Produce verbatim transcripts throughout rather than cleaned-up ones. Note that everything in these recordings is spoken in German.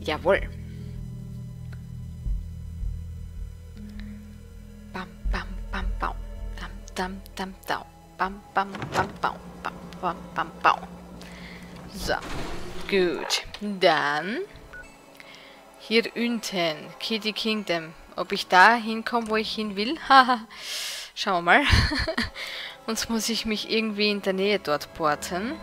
Jawohl. Bam, bam, bam, bam. Dam, dam, dam, dam. Bam, bam, bam, bam. Bam, bam, bam, bam. So. Gut. Dann hier unten. Kitty Kingdom. Ob ich da hinkomme, wo ich hin will? Haha. Schauen wir mal. Sonst muss ich mich irgendwie in der Nähe dort porten.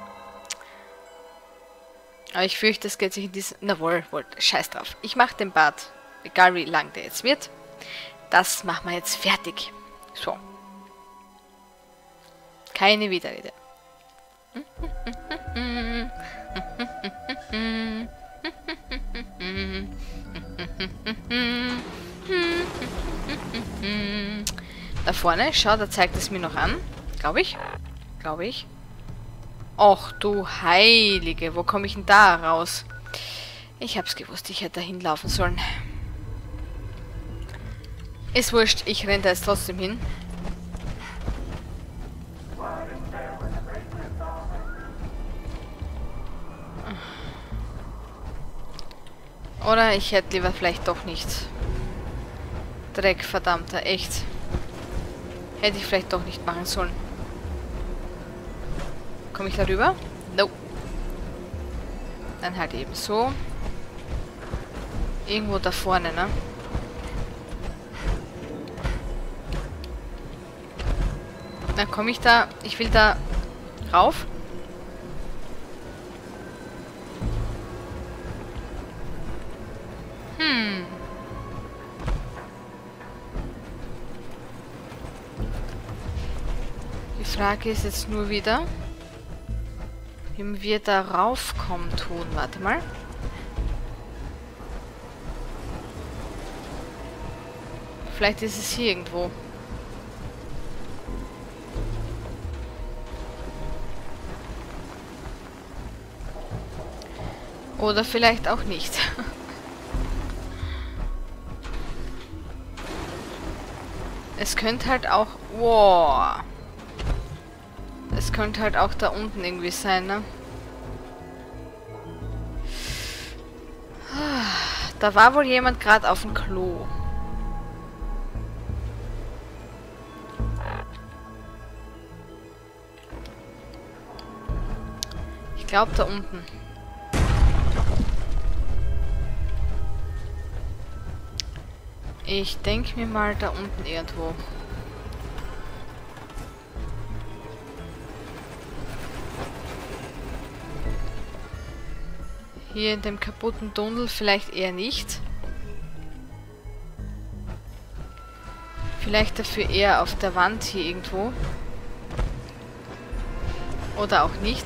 Aber ich fürchte, es geht sich in diesem... Na wohl, wohl, scheiß drauf. Ich mache den Bart, egal wie lang der jetzt wird. Das machen wir jetzt fertig. So. Keine Widerrede. Da vorne, schau, da zeigt es mir noch an. Glaube ich. Glaube ich. Och du Heilige, wo komme ich denn da raus? Ich hab's gewusst, ich hätte da hinlaufen sollen. Ist wurscht, ich renne da jetzt trotzdem hin. Oder ich hätte lieber vielleicht doch nicht. Dreck, verdammter, echt. Hätte ich vielleicht doch nicht machen sollen. Komme ich da rüber? No. Dann halt eben so. Irgendwo da vorne, ne? Dann komme ich da... Ich will da rauf. Hm. Die Frage ist jetzt nur wieder, wie wir da raufkommen tun. Warte mal. Vielleicht ist es hier irgendwo. Oder vielleicht auch nicht. Es könnte halt auch... Wow. Es könnte halt auch da unten irgendwie sein, ne? Da war wohl jemand gerade auf dem Klo. Ich glaube da unten. Ich denke mir mal da unten irgendwo. Hier in dem kaputten Tunnel vielleicht eher nicht. Vielleicht dafür eher auf der Wand hier irgendwo. Oder auch nicht.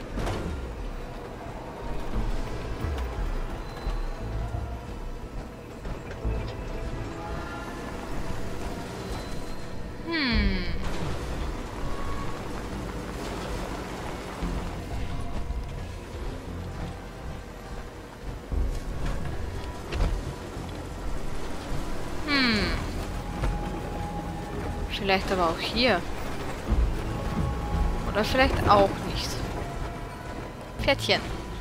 Hm. Hm. Vielleicht aber auch hier. Oder vielleicht auch nicht. Pferdchen.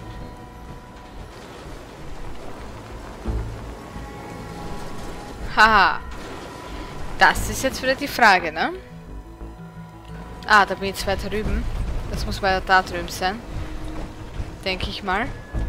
Haha. Das ist jetzt wieder die Frage, ne? Ah, da bin ich jetzt weiter drüben. Das muss weiter da drüben sein. Denke ich mal.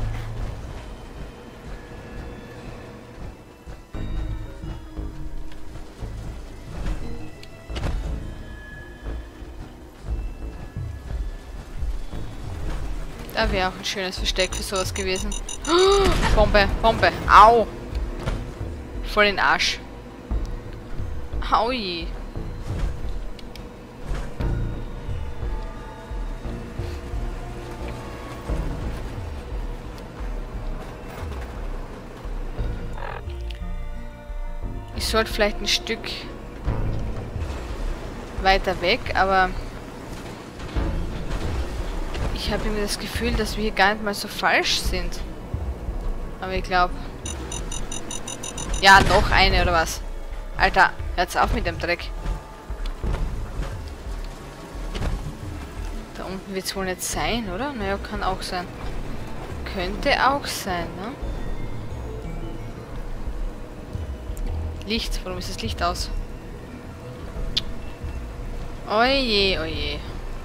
Da wäre auch ein schönes Versteck für sowas gewesen. Oh, Bombe, Bombe. Au! Voll in den Arsch. Aui. Ich sollte vielleicht ein Stück weiter weg, aber ich habe irgendwie das Gefühl, dass wir hier gar nicht mal so falsch sind. Aber ich glaube... Ja, noch eine oder was? Alter, hört's auf mit dem Dreck. Da unten wird es wohl nicht sein, oder? Naja, kann auch sein. Könnte auch sein, ne? Licht. Warum ist das Licht aus? Oje, oje.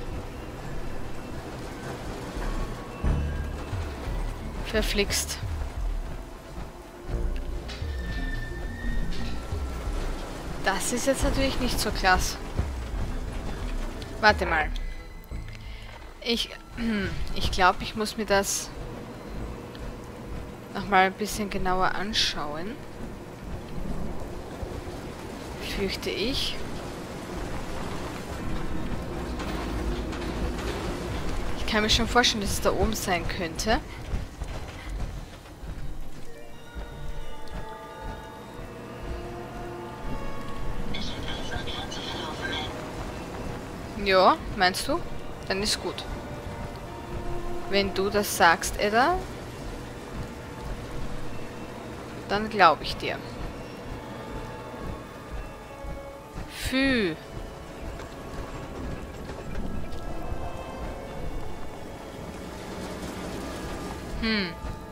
Verflixt. Das ist jetzt natürlich nicht so krass. Warte mal. Ich, ich glaube, ich muss mir das nochmal ein bisschen genauer anschauen. Fürchte ich. Ich kann mir schon vorstellen, dass es da oben sein könnte. Ja, meinst du? Dann ist gut. Wenn du das sagst, Edda, dann glaube ich dir. Pfü. Hm.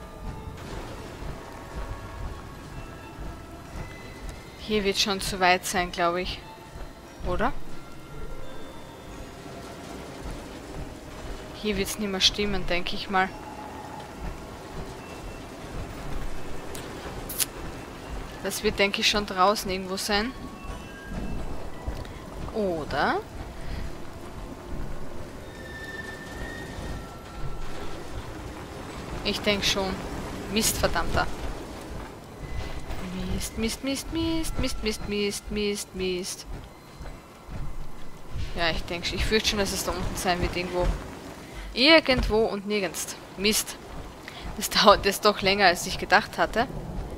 Hier wird schon zu weit sein, glaube ich. Oder? Hier wird es nicht mehr stimmen, denke ich mal. Das wird, denke ich, schon draußen irgendwo sein. Oder? Ich denke schon. Mist, verdammter. Mist, Mist, Mist, Mist, Mist, Mist, Mist, Mist, Mist. Ja, ich denke, ich fürchte schon, dass es da unten sein wird irgendwo. Irgendwo und nirgends. Mist. Das dauert jetzt doch länger, als ich gedacht hatte.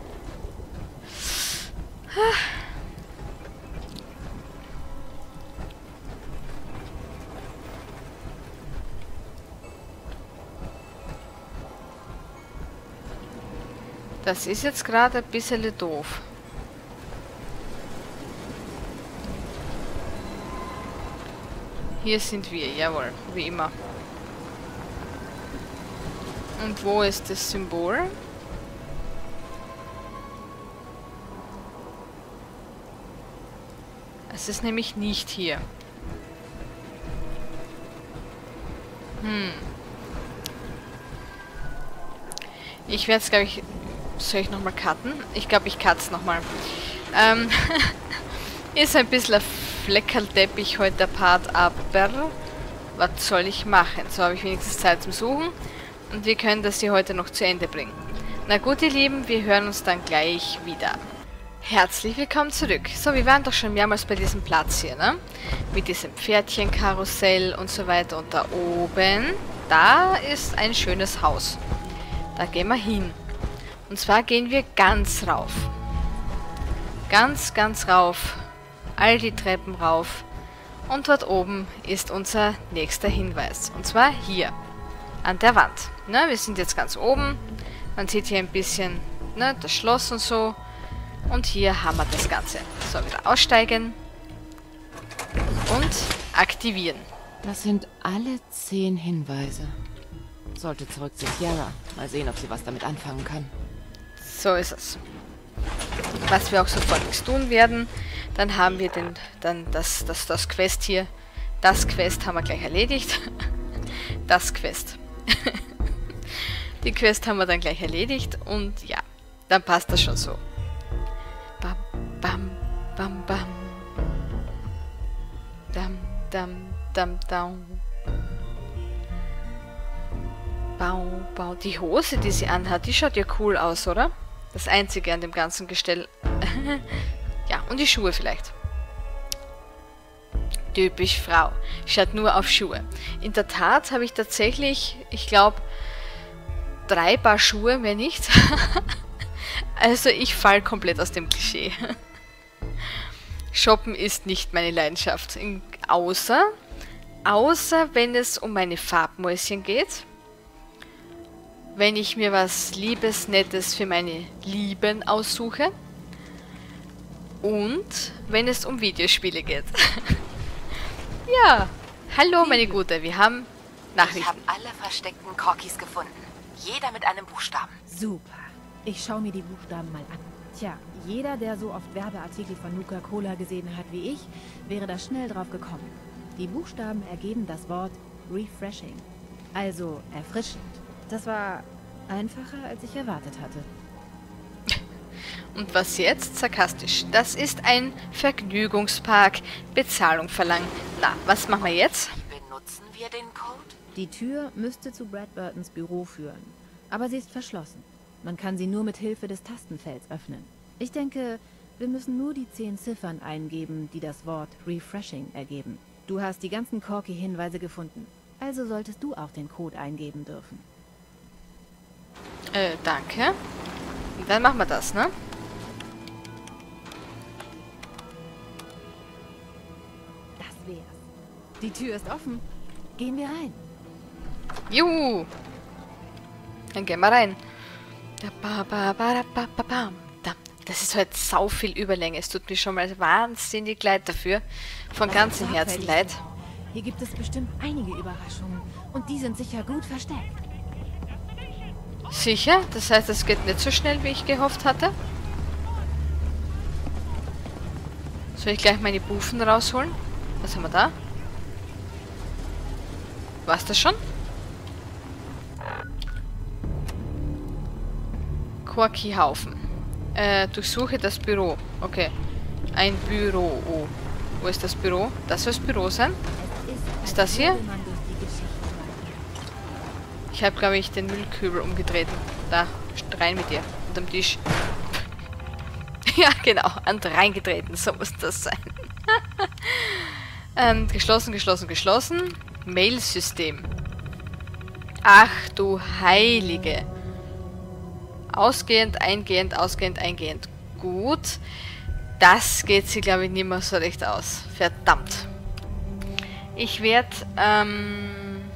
Das ist jetzt gerade ein bisschen doof. Hier sind wir, jawohl, wie immer. Und wo ist das Symbol? Es ist nämlich nicht hier. Hm. Ich werde es, glaube ich... Soll ich nochmal cutten? Ich glaube, ich cutte es nochmal. Ähm, ist ein bisschen ein Fleckerlteppich heute der Part, aber was soll ich machen? So habe ich wenigstens Zeit zum Suchen und wir können das hier heute noch zu Ende bringen. Na gut, ihr Lieben, wir hören uns dann gleich wieder. Herzlich willkommen zurück. So, wir waren doch schon mehrmals bei diesem Platz hier, ne? Mit diesem Pferdchenkarussell und so weiter. Und da oben, da ist ein schönes Haus. Da gehen wir hin. Und zwar gehen wir ganz rauf. Ganz, ganz rauf. All die Treppen rauf. Und dort oben ist unser nächster Hinweis. Und zwar hier. An der Wand. Ne, wir sind jetzt ganz oben. Man sieht hier ein bisschen, ne, das Schloss und so. Und hier haben wir das Ganze. So, wieder aussteigen. Und aktivieren. Das sind alle zehn Hinweise. Sollte zurück zu Kiara. Mal sehen, ob sie was damit anfangen kann. So ist es. Was wir auch sofort tun werden. Dann haben wir den, dann das, das, das Quest hier. Das Quest haben wir gleich erledigt. Das Quest. Die Quest haben wir dann gleich erledigt. Und ja, dann passt das schon so. Bam, bam, bam, bam. Dam, dam, dam, dam. Bau, bau. Die Hose, die sie anhat, die schaut ja cool aus, oder? Das Einzige an dem ganzen Gestell. Ja, und die Schuhe vielleicht. Typisch Frau. Schaut nur auf Schuhe. In der Tat habe ich tatsächlich, ich glaube, drei Paar Schuhe, mehr nicht. Also ich falle komplett aus dem Klischee. Shoppen ist nicht meine Leidenschaft. In, außer, außer wenn es um meine Farbmäuschen geht. Wenn ich mir was Liebes, Nettes für meine Lieben aussuche. Und wenn es um Videospiele geht. Ja, hallo meine Gute, wir haben Nachrichten. Ich habe alle versteckten Corkis gefunden. Jeder mit einem Buchstaben. Super. Ich schaue mir die Buchstaben mal an. Tja, jeder, der so oft Werbeartikel von Nuka-Cola gesehen hat wie ich, wäre da schnell drauf gekommen. Die Buchstaben ergeben das Wort refreshing, also erfrischend. Das war einfacher, als ich erwartet hatte. Und was jetzt? Sarkastisch. Das ist ein Vergnügungspark. Bezahlung verlangen. Na, was machen wir jetzt? Benutzen wir den Code? Die Tür müsste zu Brad Burtons Büro führen, aber sie ist verschlossen. Man kann sie nur mit Hilfe des Tastenfelds öffnen. Ich denke, wir müssen nur die zehn Ziffern eingeben, die das Wort refreshing ergeben. Du hast die ganzen Corky-Hinweise gefunden, also solltest du auch den Code eingeben dürfen. Äh, danke. Dann machen wir das, ne? Das wär's. Die Tür ist offen. Gehen wir rein. Juhu! Dann gehen wir rein. Das ist halt sau viel Überlänge. Es tut mir schon mal wahnsinnig leid dafür. Von ganzem Herzen leid. Hier gibt es bestimmt einige Überraschungen. Und die sind sicher gut versteckt. Sicher? Das heißt, es geht nicht so schnell, wie ich gehofft hatte? Soll ich gleich meine Bufen rausholen? Was haben wir da? War's das schon? Corky-Haufen. Äh, durchsuche das Büro. Okay. Ein Büro. Oh. Wo ist das Büro? Das soll das Büro sein? Ist das hier? Ich habe, glaube ich, den Müllkübel umgedreht. Da, rein mit dir. Unterm Tisch. Ja, genau. Und reingetreten. So muss das sein. ähm, geschlossen, geschlossen, geschlossen. Mail-System. Ach du Heilige. Ausgehend, eingehend, ausgehend, eingehend. Gut. Das geht sie, glaube ich, nicht mehr so recht aus. Verdammt. Ich werde, ähm...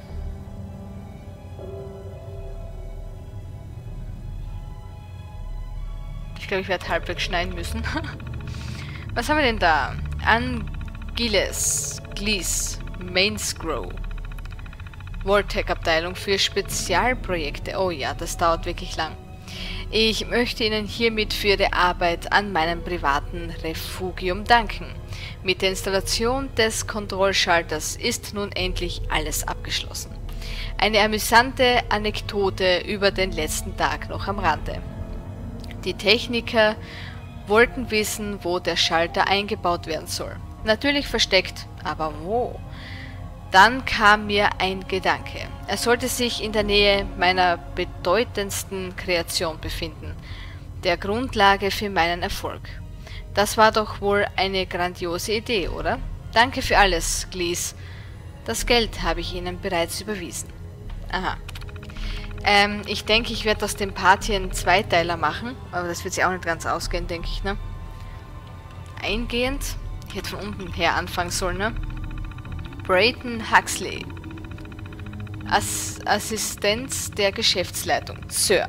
ich glaube, ich werde halbwegs schneiden müssen. Was haben wir denn da? Angiles, Glies, Mainsgrow. Voltec-Abteilung für Spezialprojekte. Oh ja, das dauert wirklich lang. Ich möchte Ihnen hiermit für Ihre Arbeit an meinem privaten Refugium danken. Mit der Installation des Kontrollschalters ist nun endlich alles abgeschlossen. Eine amüsante Anekdote über den letzten Tag noch am Rande. Die Techniker wollten wissen, wo der Schalter eingebaut werden soll. Natürlich versteckt, aber wo? Dann kam mir ein Gedanke. Er sollte sich in der Nähe meiner bedeutendsten Kreation befinden, der Grundlage für meinen Erfolg. Das war doch wohl eine grandiose Idee, oder? Danke für alles, Glies. Das Geld habe ich Ihnen bereits überwiesen. Aha. Ähm, ich denke, ich werde aus dem Part hier einen Zweiteiler machen, aber das wird sich auch nicht ganz ausgehen, denke ich, ne? Eingehend. Ich hätte von unten her anfangen sollen, ne? Brayton Huxley. Ass Assistenz der Geschäftsleitung. Sir.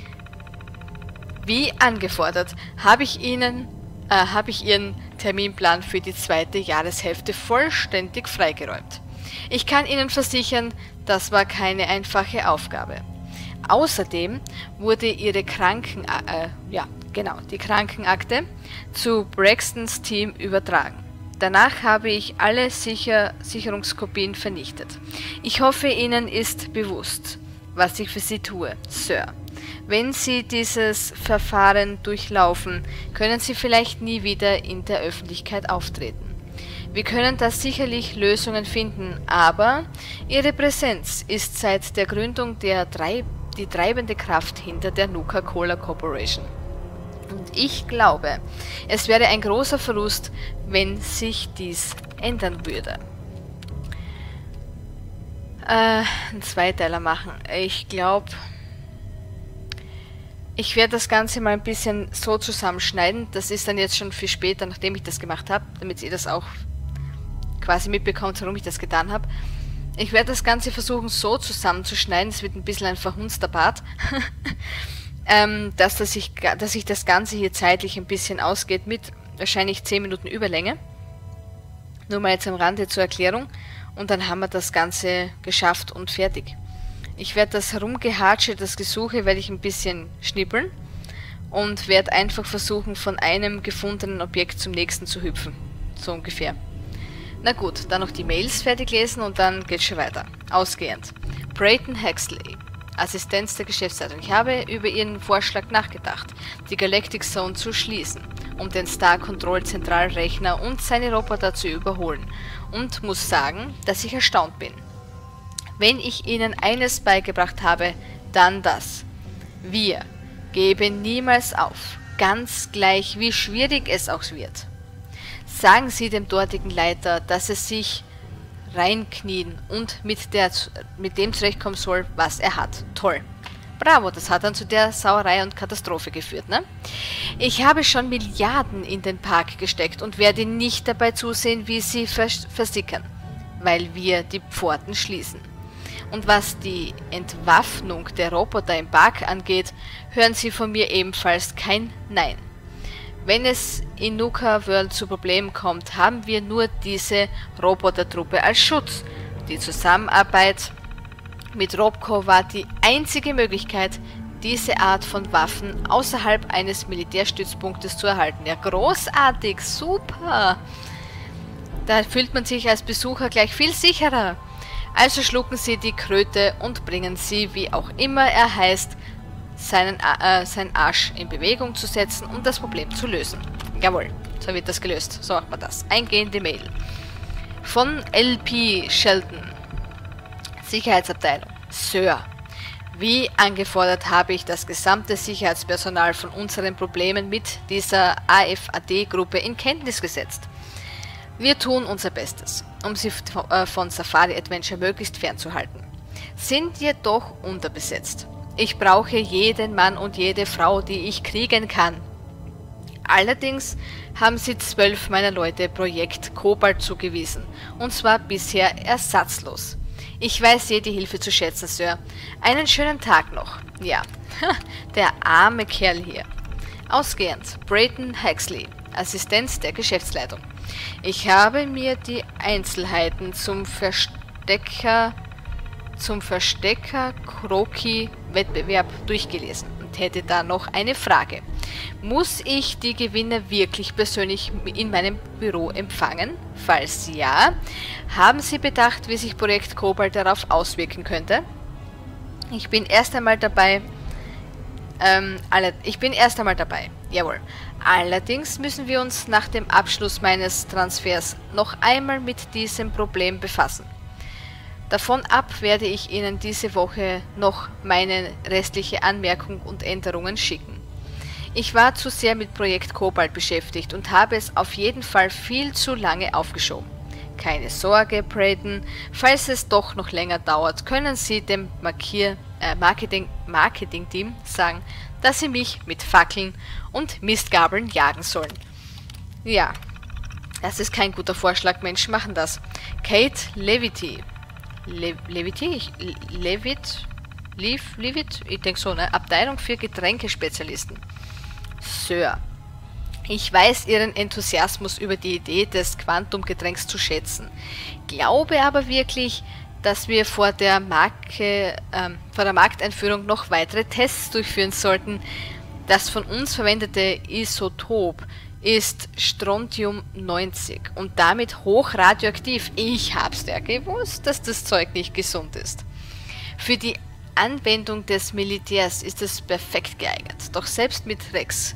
Wie angefordert, habe ich Ihnen, äh, habe ich Ihren Terminplan für die zweite Jahreshälfte vollständig freigeräumt. Ich kann Ihnen versichern, das war keine einfache Aufgabe. Außerdem wurde Ihre Kranken, äh, ja, genau, die Krankenakte zu Braxtons Team übertragen. Danach habe ich alle Sicher Sicherungskopien vernichtet. Ich hoffe, Ihnen ist bewusst, was ich für Sie tue, Sir. Wenn Sie dieses Verfahren durchlaufen, können Sie vielleicht nie wieder in der Öffentlichkeit auftreten. Wir können da sicherlich Lösungen finden, aber Ihre Präsenz ist seit der Gründung der drei die treibende Kraft hinter der Nuka-Cola Corporation. Und ich glaube, es wäre ein großer Verlust, wenn sich dies ändern würde. Äh, einen Zweiteiler machen. Ich glaube, ich werde das Ganze mal ein bisschen so zusammenschneiden. Das ist dann jetzt schon viel später, nachdem ich das gemacht habe, damit ihr das auch quasi mitbekommt, warum ich das getan habe. Ich werde das Ganze versuchen so zusammenzuschneiden. Es wird ein bisschen ein verhunzter Part. ähm, dass, dass, ich, dass sich das Ganze hier zeitlich ein bisschen ausgeht mit wahrscheinlich zehn Minuten Überlänge. Nur mal jetzt am Rande zur Erklärung. Und dann haben wir das Ganze geschafft und fertig. Ich werde das Herumgehatsche, das Gesuche, werde ich ein bisschen schnippeln. und werde einfach versuchen, von einem gefundenen Objekt zum nächsten zu hüpfen. So ungefähr. Na gut, dann noch die Mails fertig lesen und dann geht's schon weiter. Ausgehend. Brayden Hexley, Assistenz der Geschäftsleitung. Ich habe über Ihren Vorschlag nachgedacht, die Galactic Zone zu schließen, um den Star Control Zentralrechner und seine Roboter zu überholen, und muss sagen, dass ich erstaunt bin. Wenn ich Ihnen eines beigebracht habe, dann das. Wir geben niemals auf, ganz gleich wie schwierig es auch wird. Sagen Sie dem dortigen Leiter, dass er sich reinknien und mit, der, mit dem zurechtkommen soll, was er hat. Toll. Bravo, das hat dann zu der Sauerei und Katastrophe geführt, ne? Ich habe schon Milliarden in den Park gesteckt und werde nicht dabei zusehen, wie sie vers versickern, weil wir die Pforten schließen. Und was die Entwaffnung der Roboter im Park angeht, hören Sie von mir ebenfalls kein Nein. Wenn es in Nuka World zu Problemen kommt, haben wir nur diese Robotertruppe als Schutz. Die Zusammenarbeit mit Robco war die einzige Möglichkeit, diese Art von Waffen außerhalb eines Militärstützpunktes zu erhalten. Ja, großartig, super! Da fühlt man sich als Besucher gleich viel sicherer. Also schlucken Sie die Kröte und bringen Sie, wie auch immer er heißt, seinen, äh, seinen Arsch in Bewegung zu setzen, um das Problem zu lösen. Jawohl, so wird das gelöst. So macht man das. Eingehende Mail. Von L P Shelton. Sicherheitsabteilung. Sir, wie angefordert habe ich das gesamte Sicherheitspersonal von unseren Problemen mit dieser A F A D-Gruppe in Kenntnis gesetzt. Wir tun unser Bestes, um sie von Safari Adventure möglichst fernzuhalten. Sind jedoch unterbesetzt. Ich brauche jeden Mann und jede Frau, die ich kriegen kann. Allerdings haben sie zwölf meiner Leute Projekt Kobalt zugewiesen, und zwar bisher ersatzlos. Ich weiß jede Hilfe zu schätzen, Sir. Einen schönen Tag noch. Ja, der arme Kerl hier. Ausgehend, Brayden Hexley, Assistenz der Geschäftsleitung. Ich habe mir die Einzelheiten zum Verstecker, zum Verstecker-Kroki-Wettbewerb durchgelesen und hätte da noch eine Frage. Muss ich die Gewinner wirklich persönlich in meinem Büro empfangen? Falls ja, haben Sie bedacht, wie sich Projekt Kobalt darauf auswirken könnte? Ich bin erst einmal dabei, ähm, alle, ich bin erst einmal dabei, jawohl. Allerdings müssen wir uns nach dem Abschluss meines Transfers noch einmal mit diesem Problem befassen. Davon ab werde ich Ihnen diese Woche noch meine restliche Anmerkung und Änderungen schicken. Ich war zu sehr mit Projekt Kobalt beschäftigt und habe es auf jeden Fall viel zu lange aufgeschoben. Keine Sorge, Brayden, falls es doch noch länger dauert, können Sie dem Markier, äh, Marketing, Marketing-Team sagen, dass sie mich mit Fackeln und Mistgabeln jagen sollen. Ja, das ist kein guter Vorschlag, Menschen machen das. Kate Levity. Le Levity? Ich, Levit? Lev, Levit? Ich denke so, ne? Abteilung für Getränkespezialisten. Sir, ich weiß Ihren Enthusiasmus über die Idee des Quantum-Getränks zu schätzen, glaube aber wirklich, dass wir vor der, Marke, ähm, vor der Markteinführung noch weitere Tests durchführen sollten. Das von uns verwendete Isotop ist Strontium neunzig und damit hoch radioaktiv. Ich hab's ja gewusst, dass das Zeug nicht gesund ist. Für die Anwendung des Militärs ist es perfekt geeignet, doch selbst mit Rex,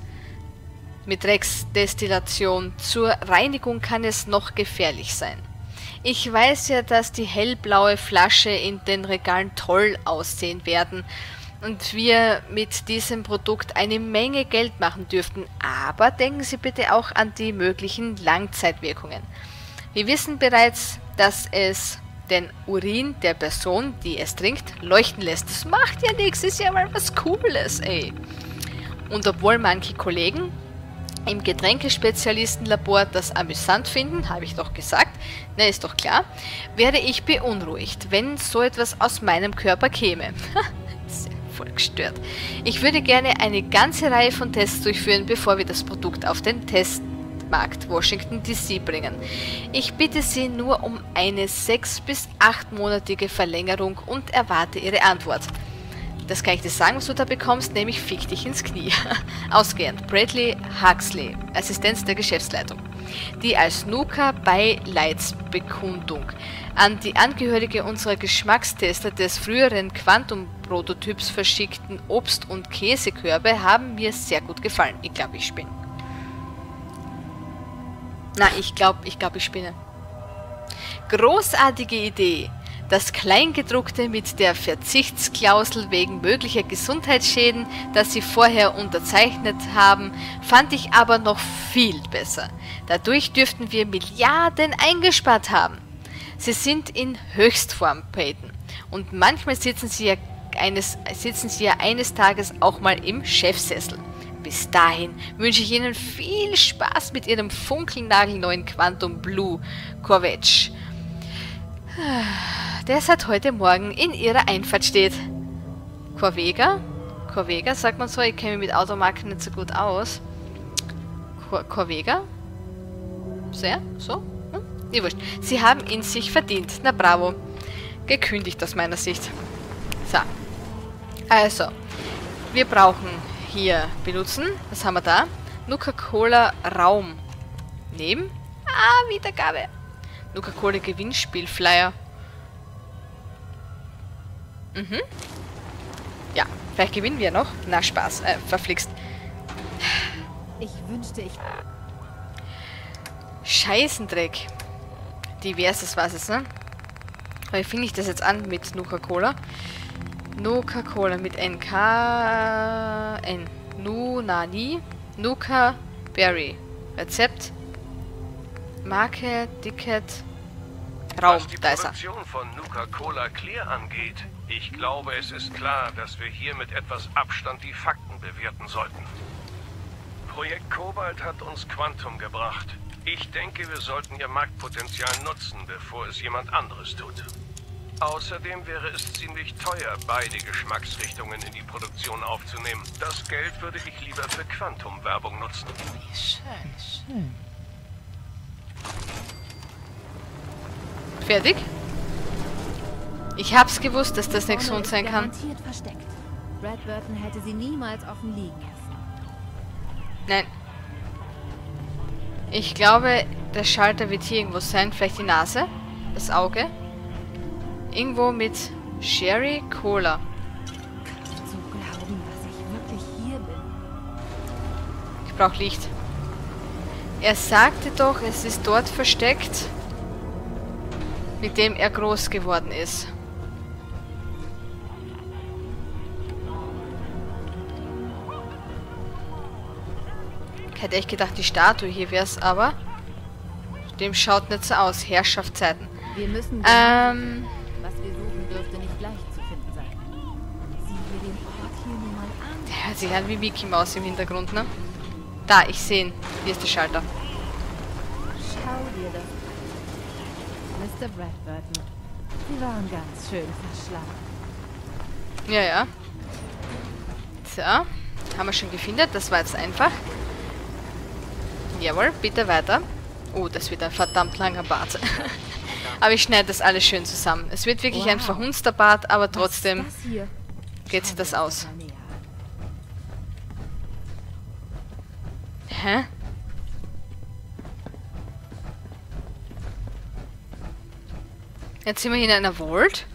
mit Rex-Destillation zur Reinigung kann es noch gefährlich sein. Ich weiß ja, dass die hellblaue Flasche in den Regalen toll aussehen werden und wir mit diesem Produkt eine Menge Geld machen dürften, aber denken Sie bitte auch an die möglichen Langzeitwirkungen. Wir wissen bereits, dass es den Urin der Person, die es trinkt, leuchten lässt. Das macht ja nichts, ist ja mal was Cooles, ey. Und obwohl manche Kollegen im Getränkespezialistenlabor das amüsant finden, habe ich doch gesagt, na ist doch klar, werde ich beunruhigt, wenn so etwas aus meinem Körper käme. Ist ja voll gestört. Ich würde gerne eine ganze Reihe von Tests durchführen, bevor wir das Produkt auf den Testmarkt Washington D C bringen. Ich bitte Sie nur um eine sechs- bis achtmonatige Verlängerung und erwarte Ihre Antwort. Das kann ich dir sagen, was du da bekommst, nämlich fick dich ins Knie. Ausgehend Bradley Huxley, Assistenz der Geschäftsleitung, die als Nuka Beileidsbekundung an die Angehörige unserer Geschmackstester des früheren Quantum-Prototyps verschickten Obst- und Käsekörbe haben mir sehr gut gefallen. Ich glaube, ich spinne. Na, ich glaube, ich glaube, ich spinne. Großartige Idee. Das Kleingedruckte mit der Verzichtsklausel wegen möglicher Gesundheitsschäden, das sie vorher unterzeichnet haben, fand ich aber noch viel besser. Dadurch dürften wir Milliarden eingespart haben. Sie sind in Höchstform, Peyton. Und manchmal sitzen sie ja eines, sitzen sie ja eines Tages auch mal im Chefsessel. Bis dahin wünsche ich Ihnen viel Spaß mit Ihrem funkelnagelneuen Quantum Blue Corvette, der seit heute Morgen in Ihrer Einfahrt steht. Corvega? Corvega, sagt man so? Ich kenne mich mit Automarken nicht so gut aus. Cor Corvega? Sehr? So? Hm? Ihr wurscht. Sie haben ihn sich verdient. Na bravo. Gekündigt aus meiner Sicht. So. Also. Wir brauchen hier benutzen. Was haben wir da? Nuka-Cola Raum. Nehmen. Ah, Wiedergabe. Nuka-Cola Gewinnspiel-Flyer. Mhm. Ja, vielleicht gewinnen wir noch. Na, Spaß. Äh, verflixt. Ich wünschte, ich... Scheißendreck. Diverses was es, ne? Aber wie finde ich das jetzt an mit Nuka-Cola? Nuka-Cola mit N K N. Nunani. Nuka Berry. Rezept. Marke, Ticket, Raum. Was die Da ist er. Produktion von Nuka-Cola Clear angeht, ich glaube, es ist klar, dass wir hier mit etwas Abstand die Fakten bewerten sollten. Projekt Cobalt hat uns Quantum gebracht. Ich denke, wir sollten ihr Marktpotenzial nutzen, bevor es jemand anderes tut. Außerdem wäre es ziemlich teuer, beide Geschmacksrichtungen in die Produktion aufzunehmen. Das Geld würde ich lieber für Quantum-Werbung nutzen. Schön, schön. Fertig? Ich hab's gewusst, dass das Nexon Vorne sein ist kann. garantiert versteckt. Brad Burton hätte sie niemals offen liegen lassen. Nein. Ich glaube, der Schalter wird hier irgendwo sein. Vielleicht die Nase? Das Auge? Irgendwo mit Sherry Cola. Zu glauben, dass ich wirklich hier bin. Ich brauche Licht. Er sagte doch, es ist dort versteckt, mit dem er groß geworden ist. Ich hätte echt gedacht, die Statue hier wäre es, aber dem schaut nicht so aus. Herrschaftszeiten. Wir müssen... Ähm, Was wir suchen, dürfte nicht leicht zu finden sein. Sieh dir den Ort hier nur mal an. der hört sich an wie Mickey Mouse im Hintergrund, ne? Da, ich sehe ihn. Hier ist der Schalter. Schau dir das an. Mister Brad Burton. Sie waren ganz schön verschlafen. Ja, ja. So. Haben wir schon gefunden. Das war jetzt einfach. Jawohl, bitte weiter. Oh, das wird ein verdammt langer Bart. Aber ich schneide das alles schön zusammen. Es wird wirklich Wow. ein verhunzter Bart, aber trotzdem Was ist das hier? geht sich das Schau dir aus. mal näher an. Hä? Jetzt sind wir hier in einer Vault.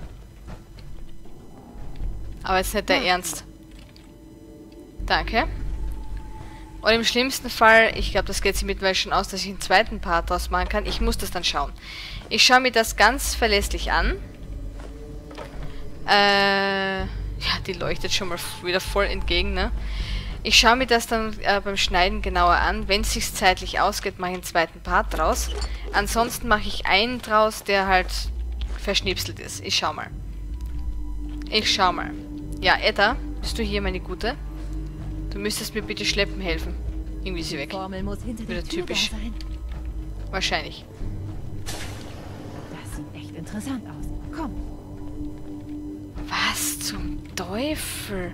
Aber jetzt nicht der Ernst. Danke. Und im schlimmsten Fall, ich glaube, das geht sich mittlerweile schon aus, dass ich einen zweiten Part draus machen kann. Ich muss das dann schauen. Ich schaue mir das ganz verlässlich an. Äh, ja, die leuchtet schon mal wieder voll entgegen, ne? Ich schaue mir das dann äh, beim Schneiden genauer an. Wenn es sich zeitlich ausgeht, mache ich einen zweiten Part draus. Ansonsten mache ich einen draus, der halt verschnipselt ist. Ich schau mal. Ich schau mal. Ja, Edda, bist du hier, meine Gute? Du müsstest mir bitte schleppen helfen. Irgendwie ist sie weg. Die Formel muss hinter Wieder der Tür typisch. da sein. Wahrscheinlich. Das sieht echt interessant aus. Komm. Was zum Teufel?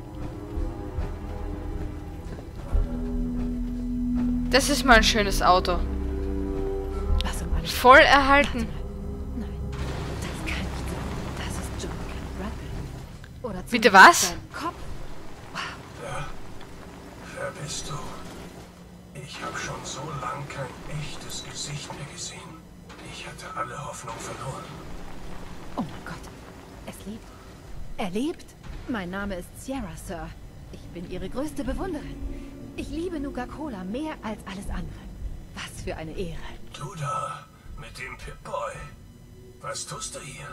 Das ist mal ein schönes Auto. Was um alles... Voll erhalten. Nein, das kann nicht sein. Das ist John Bradbury. Oder Bitte was? Dein Kopf. Wer, wer bist du? Ich habe schon so lang kein echtes Gesicht mehr gesehen. Ich hatte alle Hoffnung verloren. Oh mein Gott. Es lebt. Er lebt? Mein Name ist Sierra, Sir. Ich bin Ihre größte Bewunderin. Ich liebe Nuka-Cola mehr als alles andere. Was für eine Ehre. Du da, mit dem Pip-Boy. Was tust du hier?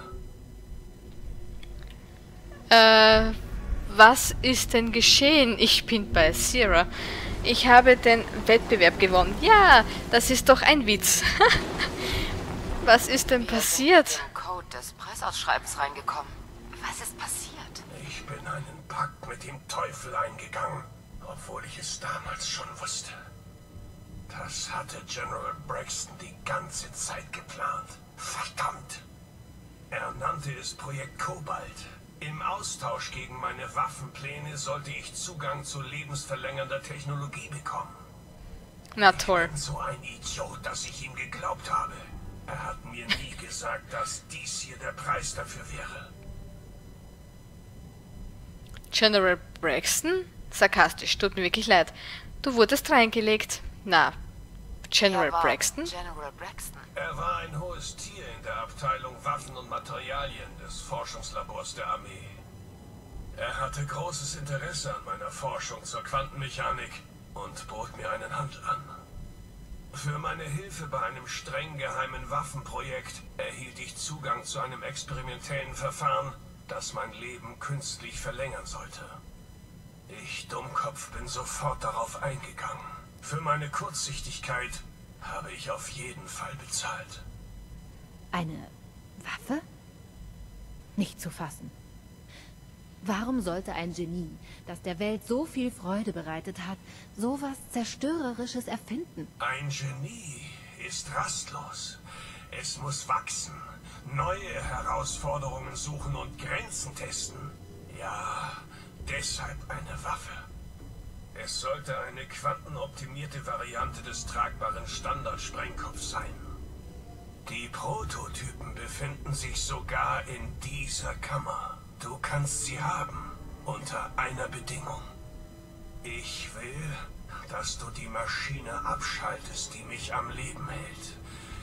Äh, was ist denn geschehen? Ich bin bei Sierra. Ich habe den Wettbewerb gewonnen. Ja, das ist doch ein Witz. Was ist denn passiert? Wir sind in den Code des Preisausschreibens reingekommen. Was ist passiert? Ich bin einen Pakt mit dem Teufel eingegangen, obwohl ich es damals schon wusste. Das hatte General Braxton die ganze Zeit geplant. Verdammt! Er nannte es Projekt Kobalt. Im Austausch gegen meine Waffenpläne sollte ich Zugang zu lebensverlängernder Technologie bekommen. Na toll. Ich bin so ein Idiot, dass ich ihm geglaubt habe. Er hat mir nie gesagt, dass dies hier der Preis dafür wäre. General Braxton? Sarkastisch, tut mir wirklich leid. Du wurdest reingelegt. Na, General Wer war Braxton? General Braxton. Er war ein hohes Tier in der Abteilung Waffen und Materialien des Forschungslabors der Armee. Er hatte großes Interesse an meiner Forschung zur Quantenmechanik und bot mir einen Handel an. Für meine Hilfe bei einem streng geheimen Waffenprojekt erhielt ich Zugang zu einem experimentellen Verfahren, das mein Leben künstlich verlängern sollte. Ich, Dummkopf, bin sofort darauf eingegangen. Für meine Kurzsichtigkeit habe ich auf jeden Fall bezahlt. Eine Waffe? Nicht zu fassen. Warum sollte ein Genie, das der Welt so viel Freude bereitet hat, sowas Zerstörerisches erfinden? Ein Genie ist rastlos. Es muss wachsen, neue Herausforderungen suchen und Grenzen testen. Ja, deshalb eine Waffe. Es sollte eine quantenoptimierte Variante des tragbaren Standardsprengkopfs sein. Die Prototypen befinden sich sogar in dieser Kammer. Du kannst sie haben, unter einer Bedingung. Ich will, dass du die Maschine abschaltest, die mich am Leben hält.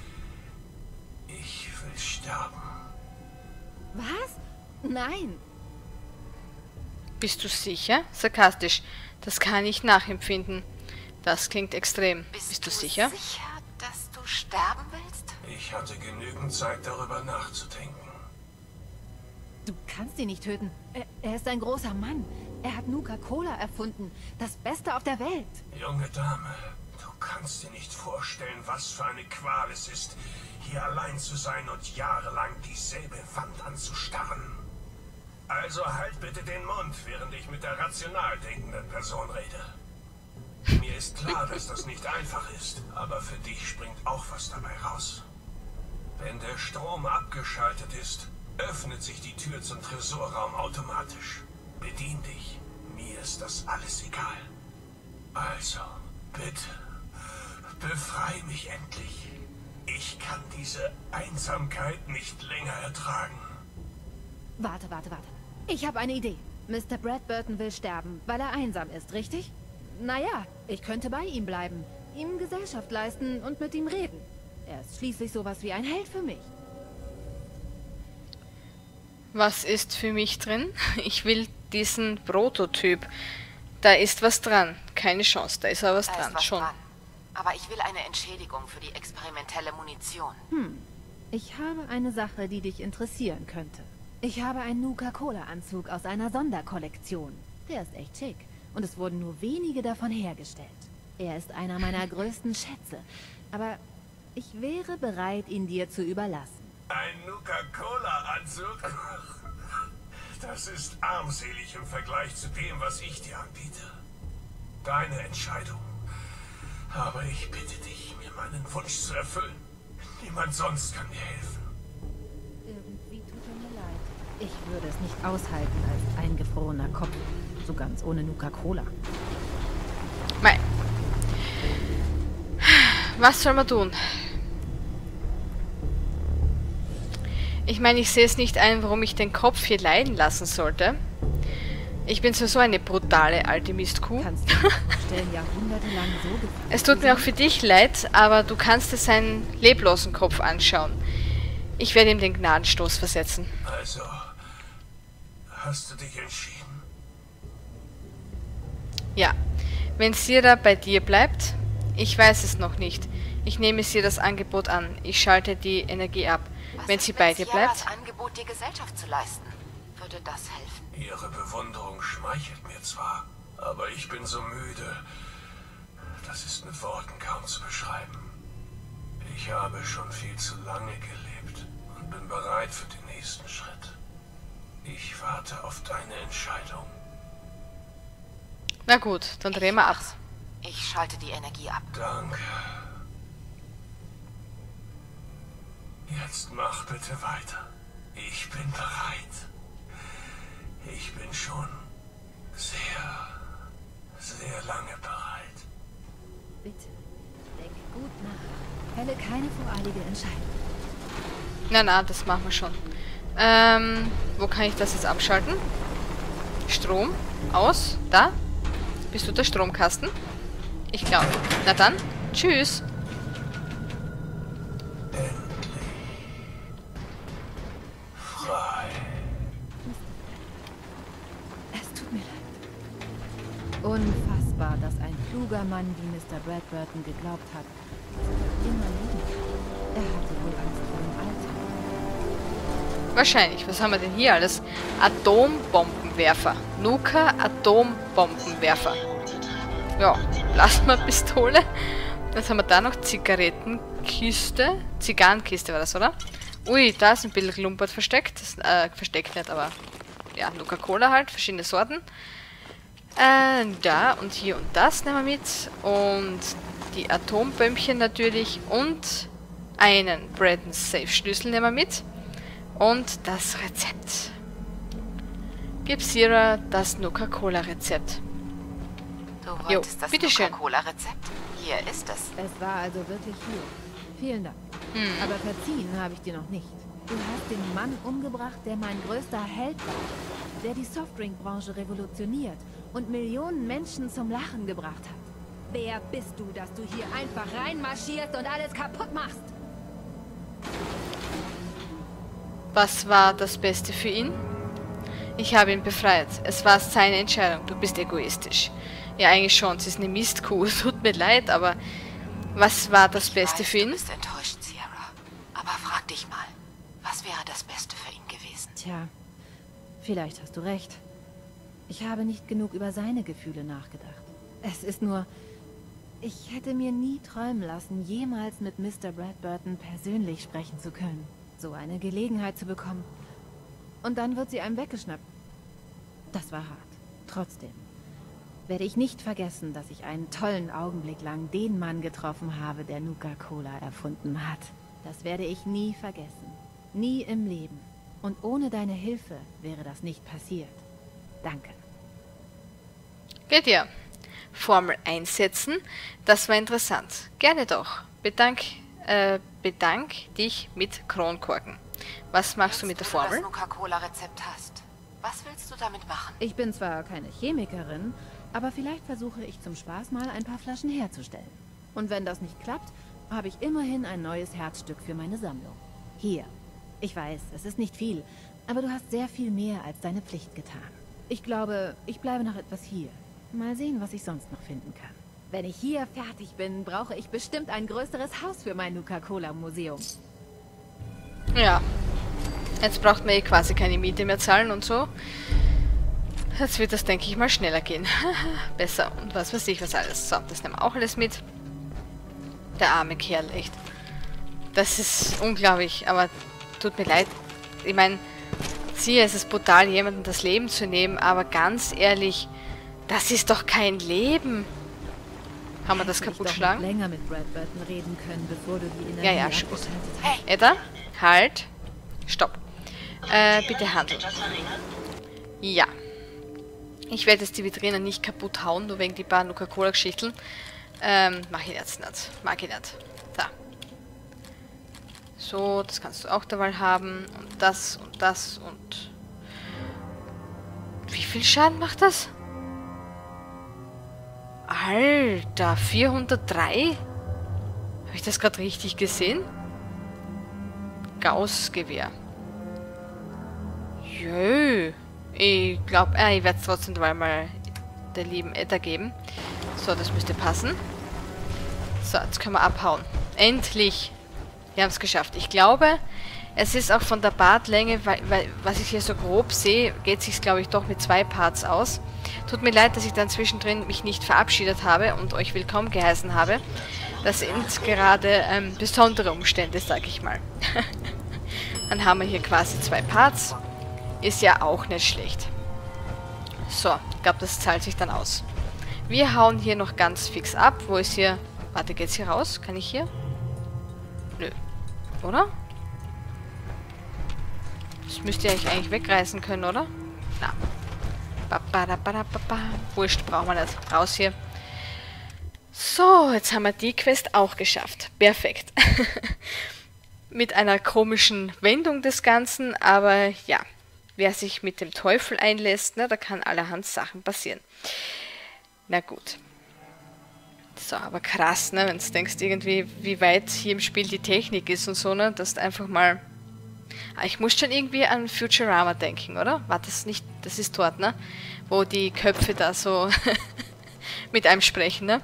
Ich will sterben. Was? Nein. Bist du sicher? Sarkastisch. Das kann ich nachempfinden. Das klingt extrem. Bist, Bist du du sicher? sicher, dass du sterben willst? Ich hatte genügend Zeit, darüber nachzudenken. Du kannst ihn nicht töten. Er, er ist ein großer Mann. Er hat Nuka-Cola erfunden. Das Beste auf der Welt. Junge Dame, du kannst dir nicht vorstellen, was für eine Qual es ist, hier allein zu sein und jahrelang dieselbe Wand anzustarren. Also halt bitte den Mund, während ich mit der rational denkenden Person rede. Mir ist klar, dass das nicht einfach ist, aber für dich springt auch was dabei raus. Wenn der Strom abgeschaltet ist, öffnet sich die Tür zum Tresorraum automatisch. Bedien dich. Mir ist das alles egal. Also, bitte, befrei mich endlich. Ich kann diese Einsamkeit nicht länger ertragen. Warte, warte, warte. Ich habe eine Idee. Mister Bradburton will sterben, weil er einsam ist, richtig? Naja, ich könnte bei ihm bleiben, ihm Gesellschaft leisten und mit ihm reden. Er ist schließlich sowas wie ein Held für mich. Was ist für mich drin? Ich will diesen Prototyp. Da ist was dran. Keine Chance, da ist aber was Da dran. ist was Schon. dran. Aber ich will eine Entschädigung für die experimentelle Munition. Hm, ich habe eine Sache, die dich interessieren könnte. Ich habe einen Nuka-Cola-Anzug aus einer Sonderkollektion. Der ist echt schick und es wurden nur wenige davon hergestellt. Er ist einer meiner größten Schätze, aber ich wäre bereit, ihn dir zu überlassen. Ein Nuka-Cola-Anzug? Das ist armselig im Vergleich zu dem, was ich dir anbiete. Deine Entscheidung. Aber ich bitte dich, mir meinen Wunsch zu erfüllen. Niemand sonst kann mir helfen. Irgendwie tut er mir leid. Ich würde es nicht aushalten als eingefrorener Kopf. So ganz ohne Nuka-Cola. Mei. Was soll man tun? Ich meine, ich sehe es nicht ein, warum ich den Kopf hier leiden lassen sollte. Ich bin sowieso eine brutale alte Mistkuh. Kannst du dir vorstellen, jahrhundertelang so gefangen Es tut zu mir auch sein? für dich leid, aber du kannst dir seinen leblosen Kopf anschauen. Ich werde ihm den Gnadenstoß versetzen. Also, hast du dich entschieden? Ja, wenn Sira bei dir bleibt, ich weiß es noch nicht. Ich nehme Sira das Angebot an. Ich schalte die Energie ab. Was Wenn ist sie mit bei dir Sierras bleibt, Angebot, dir Gesellschaft zu leisten? Würde das helfen? Ihre Bewunderung schmeichelt mir zwar, aber ich bin so müde. Das ist mit Worten kaum zu beschreiben. Ich habe schon viel zu lange gelebt und bin bereit für den nächsten Schritt. Ich warte auf deine Entscheidung. na gut, dann drehen wir ab. Ich schalte die Energie ab. Danke. Jetzt mach bitte weiter. Ich bin bereit. Ich bin schon sehr, sehr lange bereit. Bitte, denk gut nach. Fälle keine voreilige Entscheidung. Na, na, das machen wir schon. Ähm, wo kann ich das jetzt abschalten? Strom. Aus. Da. Bist du der Stromkasten? Ich glaube. Na dann. Tschüss. Frei. Es tut mir leid. Unfassbar, dass ein kluger Mann wie Mister Bradburton geglaubt hat, dass er immer leben kann. Er hatte wohl Angst vor dem Alter. Wahrscheinlich. Was haben wir denn hier alles? Atombombenwerfer. Nuka Atombombenwerfer. Ja, Plasmapistole. Was haben wir da noch? Zigarettenkiste. Zigarrenkiste war das, oder? Ui, da ist ein bisschen Klumpert versteckt. Das, äh, versteckt nicht, aber ja, Nuka-Cola halt. Verschiedene Sorten. Äh, da und hier und das nehmen wir mit. Und die Atombömmchen natürlich. Und einen Braden Safe Schlüssel nehmen wir mit. Und das Rezept. Gib Sira das Nuka-Cola-Rezept. Du Jo, wolltest das bitteschön. Nuka-Cola-Rezept? Hier ist es. Es war also wirklich hier. Vielen Dank. Hm. Aber verziehen habe ich dir noch nicht. Du hast den Mann umgebracht, der mein größter Held war. Der die Softdrink-Branche revolutioniert und Millionen Menschen zum Lachen gebracht hat. Wer bist du, dass du hier einfach reinmarschierst und alles kaputt machst? Was war das Beste für ihn? Ich habe ihn befreit. Es war seine Entscheidung. Du bist egoistisch. Ja, eigentlich schon. Sie ist eine Mistkuh. Es tut mir leid, aber was war das Beste Ich weiß, für ihn? Du bist enttäuscht, Sierra. Aber frag dich mal, was wäre das Beste für ihn gewesen? Tja, vielleicht hast du recht. Ich habe nicht genug über seine Gefühle nachgedacht. Es ist nur... Ich hätte mir nie träumen lassen, jemals mit Mister Bradburton persönlich sprechen zu können. So eine Gelegenheit zu bekommen. Und dann wird sie einem weggeschnappt. Das war hart. Trotzdem werde ich nicht vergessen, dass ich einen tollen Augenblick lang den Mann getroffen habe, der Nuka-Cola erfunden hat. Das werde ich nie vergessen. Nie im Leben. Und ohne deine Hilfe wäre das nicht passiert. Danke. Geht ja. Formel einsetzen. Das war interessant. Gerne doch. Bedank, äh, bedank dich mit Kronkorken. Was machst du mit der Jetzt, Formel? Wenn du das Nuka-Cola-Rezept hast, was willst du damit machen? Ich bin zwar keine Chemikerin, aber vielleicht versuche ich zum Spaß mal ein paar Flaschen herzustellen. Und wenn das nicht klappt, habe ich immerhin ein neues Herzstück für meine Sammlung. Hier. Ich weiß, es ist nicht viel, aber du hast sehr viel mehr als deine Pflicht getan. Ich glaube, ich bleibe noch etwas hier. Mal sehen, was ich sonst noch finden kann. Wenn ich hier fertig bin, brauche ich bestimmt ein größeres Haus für mein Nuka-Cola-Museum. Ja. Jetzt braucht man eh quasi keine Miete mehr zahlen und so. Jetzt wird das, denke ich mal, schneller gehen. Besser und was weiß ich was alles. So, das nehmen wir auch alles mit. Der arme Kerl, echt. Das ist unglaublich, aber tut mir leid. Ich meine, siehe, es ist brutal, jemandem das Leben zu nehmen, aber ganz ehrlich, das ist doch kein Leben. Kann man das Hätte ich kaputt doch schlagen? noch länger mit Bradburton reden können, bevor du die Energie Ja, ja, schon. abgeschaltet hast. Hey, Edda, halt. Stopp. Äh, bitte handeln. Ja. Ich werde jetzt die Vitrine nicht kaputt hauen, nur wegen die paar Nuka-Cola-Geschichten. Ähm, mach ich jetzt nicht. Mag ich nicht. Da. So, das kannst du auch dabei haben. Und das und das und... Wie viel Schaden macht das? Alter, vierhundertdrei? Habe ich das gerade richtig gesehen? Gauss-Gewehr. Jö. Ich glaube, äh, ich werde es trotzdem mal der lieben Edda geben. So, das müsste passen. So, jetzt können wir abhauen. Endlich! Wir haben es geschafft. Ich glaube, es ist auch von der Bartlänge, weil, weil was ich hier so grob sehe, geht es sich, glaube ich, doch mit zwei Parts aus. Tut mir leid, dass ich dann zwischendrin mich nicht verabschiedet habe und euch willkommen geheißen habe. Das sind gerade ähm, besondere Umstände, sag ich mal. Dann haben wir hier quasi zwei Parts. Ist ja auch nicht schlecht. So, ich glaube, das zahlt sich dann aus. Wir hauen hier noch ganz fix ab. Wo ist hier... Warte, geht's hier raus? Kann ich hier? Nö. Oder? Das müsst ihr euch eigentlich wegreißen können, oder? Na. Ba, ba, da, ba, da, ba, ba. Wurscht, brauchen wir nicht. Raus hier. So, jetzt haben wir die Quest auch geschafft. Perfekt. Mit einer komischen Wendung des Ganzen, aber ja. Wer sich mit dem Teufel einlässt, ne, da kann allerhand Sachen passieren. Na gut. So, aber krass, ne, wenn du denkst irgendwie, wie weit hier im Spiel die Technik ist und so, ne, dass du einfach mal... Ah, ich muss schon irgendwie an Futurama denken, oder? War das nicht... Das ist dort, ne? Wo die Köpfe da so mit einem sprechen, ne?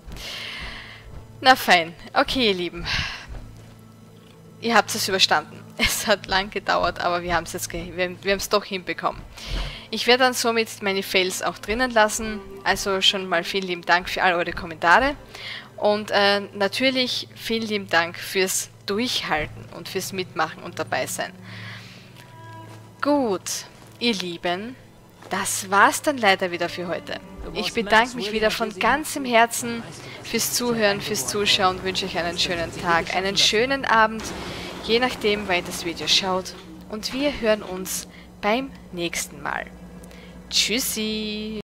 Na fein. Okay, ihr Lieben. Ihr habt es überstanden. Es hat lang gedauert, aber wir haben es jetzt ge wir, wir haben es doch hinbekommen. Ich werde dann somit meine Fails auch drinnen lassen. Also schon mal vielen lieben Dank für all eure Kommentare. Und äh, natürlich vielen lieben Dank fürs Durchhalten und fürs Mitmachen und dabei sein. Gut, ihr Lieben, das war's dann leider wieder für heute. Ich bedanke mich wieder von ganzem Herzen fürs Zuhören, fürs Zuschauen und wünsche euch einen schönen Tag, einen schönen Abend, je nachdem, wann ihr das Video schaut. Und wir hören uns beim nächsten Mal. Tschüssi!